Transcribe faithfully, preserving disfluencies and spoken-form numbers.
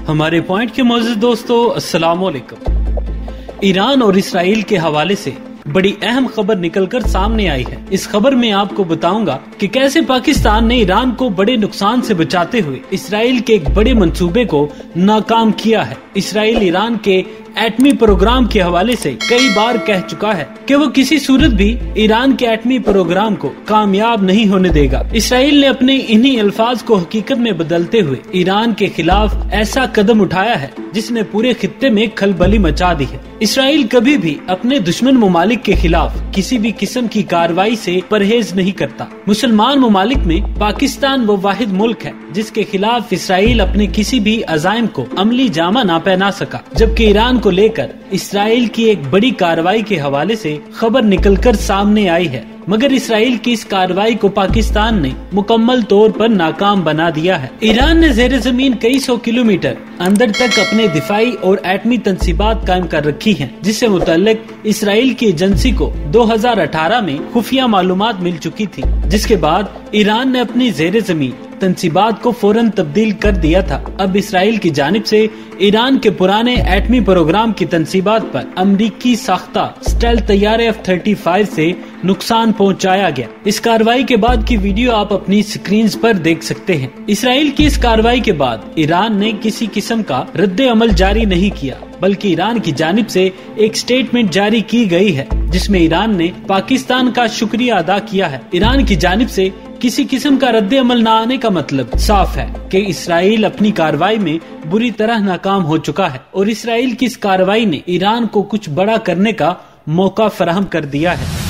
ہمارے پوائنٹ کے معزز دوستو، السلام علیکم۔ ایران اور اسرائیل کے حوالے سے بڑی اہم خبر نکل کر سامنے آئی ہے۔ اس خبر میں آپ کو بتاؤں گا کہ کیسے پاکستان نے ایران کو بڑے نقصان سے بچاتے ہوئے اسرائیل کے ایک بڑے منصوبے کو ناکام کیا ہے۔ اسرائیل ایران کے ایٹمی پروگرام کے حوالے سے کئی بار کہہ چکا ہے کہ وہ کسی صورت بھی ایران کے ایٹمی پروگرام کو کامیاب نہیں ہونے دے گا۔ اسرائیل نے اپنے انہی الفاظ کو حقیقت میں بدلتے ہوئے ایران کے خلاف ایسا قدم اٹھایا ہے جس نے پورے خطے میں کھلبلی مچا دی ہے۔ اسرائیل کبھی بھی اپنے دشمن ممالک کے خلاف کسی بھی قسم کی کارروائی سے پرہیز نہیں کرتا۔ مسلمان ممالک میں پاکستان وہ واحد ملک ہے جس کے خلاف اسرائیل اپنے کسی بھی عزائم کو عملی جامہ نہ پہنا سکا، جبکہ ایران کو لے کر اسرائیل کی ایک بڑی کارروائی کے حوالے سے خبر نکل کر سامنے آئی ہے، مگر اسرائیل کی اس کارروائی کو پاکستان نے مکمل طور پر ناکام بنا دیا ہے۔ ایران نے زیر زمین کئی سو کلومیٹر اندر تک اپنے دفاعی اور ایٹمی تنصیبات قائم کر رکھی ہیں، جس سے متعلق اسرائیل کی ایجنسی کو دو ہزار اٹھارہ میں خفیہ معلومات مل چکی تھی، جس کے بعد ایران نے اپنی زیر زمین تنصیبات کو فوراً تبدیل کر دیا تھا۔ اب اسرائیل کی جانب سے ایران کے پرانے ایٹمی پروگرام کی تنصیبات پر امریکی ساختہ اسٹیلتھ طیارے ایف تھرٹی فائیو سے نقصان پہنچایا گیا۔ اس کارروائی کے بعد کی ویڈیو آپ اپنی سکرینز پر دیکھ سکتے ہیں۔ اسرائیل کی اس کارروائی کے بعد ایران نے کسی قسم کا رد عمل جاری نہیں کیا، بلکہ ایران کی جانب سے ایک سٹیٹمنٹ جاری کی گئی ہے جس میں ایران نے پاکستان کا شکریہ ادا کیا ہے۔ ایران کی جانب سے کسی قسم کا رد عمل نہ آنے کا مطلب صاف ہے کہ اسرائیل اپنی کارروائی میں بری طرح ناکام ہو چکا ہے، اور اسرائیل کی اس کارروائی نے ایران کو کچھ بڑا کرنے کا موقع فراہم کر دیا ہے۔